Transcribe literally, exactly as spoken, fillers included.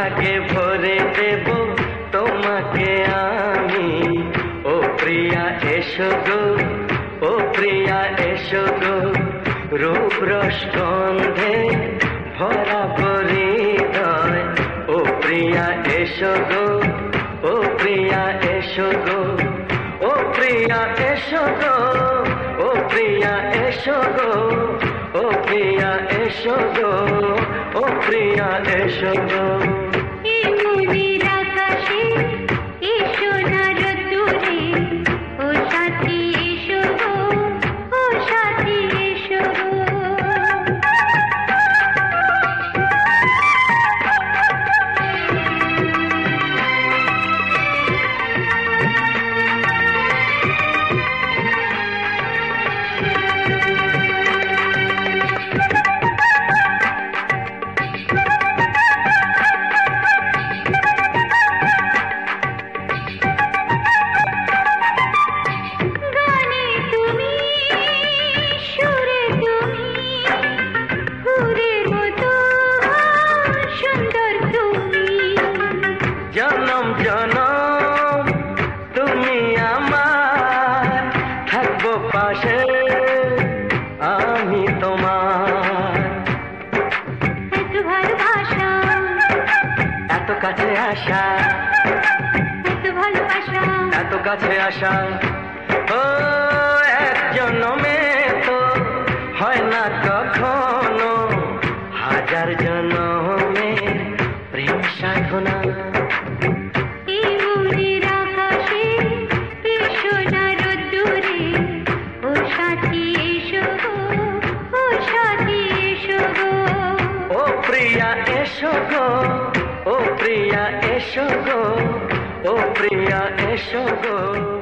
ভাগে ভরে দেব তোমাকে আমি। ও প্রিয়া এসো গো, ও প্রিয়া এসো গো, রূপ রস গন্ধে ভরা হৃদয়। ও প্রিয়া এসো গো, ও প্রিয়া এসো গো, ও প্রিয়া এসো গো, ও প্রিয়া এসো গো, ও প্রিয়া এসো গো, ও প্রিয়া এসো গো। জনম জনম তুমি আমার, থাকবো পাশে আমি তোমার। এত ভালোবাসা, এত কাছে আসা, এত ভালোবাসা, এত কাছে আসা। ও এক জনমে তো হয় না কখনো, হাজার জনমে প্রেম সাধনা। প্রিয়া এসো গো, ও প্রিয়া এসো গো, ও প্রিয়া এসো গো।